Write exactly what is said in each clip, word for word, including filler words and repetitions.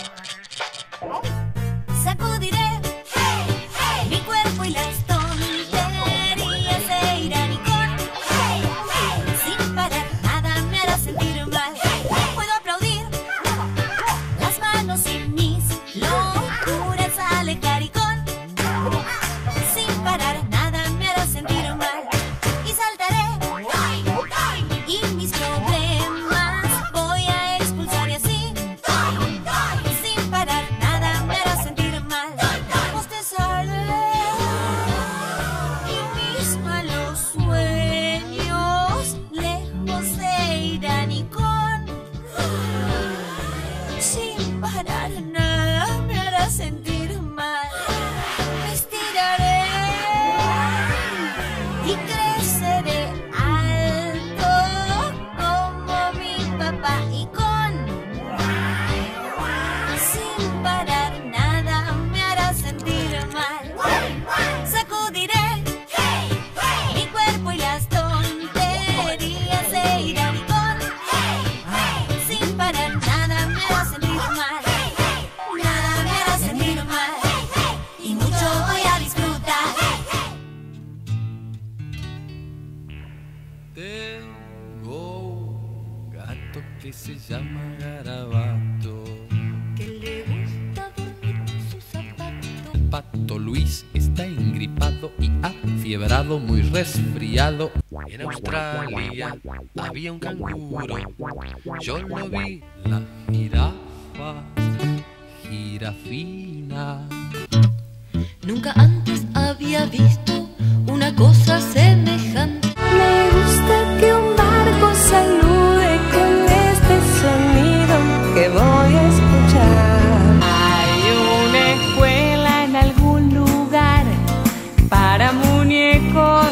Sacudiré hey, hey, mi cuerpo y las tonterías se irán y con hey, hey, sin parar nada me hará sentir mal. Puedo aplaudir las manos y mis locuras alejar y con sin parar nada me hará sentir mal. Y saltaré y mis problemas voy a expulsar y así sin parar nada me hará sentir mal. Bostezaré y mis malos sueños lejos se irán y con sin parar nada me hará sentir mal. Me estiraré y creceré alto como mi papá y con sin parar nada me hará sentir mal. Sacudiré mi cuerpo y las tonterías se irán y con sin parar nada me hará sentir mal. Nada me hará sentir mal y mucho voy a disfrutar. Tengo un gato que se llama Garabato. Que le gusta dormir con sus zapatos. Pato Luis está engripado y afiebrado, muy resfriado. En Australia había un canguro. Yo lo vi, la jirafa, jirafina. Nunca antes había visto una cosa semejante. Me gusta que un barco salude con este sonido que voy a escuchar. Hay una escuela en algún lugar para muñecos.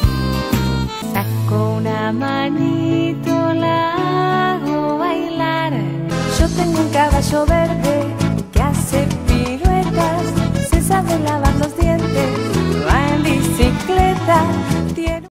Saco una manito, la hago bailar. Yo tengo un caballo verde que hace piruetas, se sabe lavar los dientes, va en bicicleta. Tiene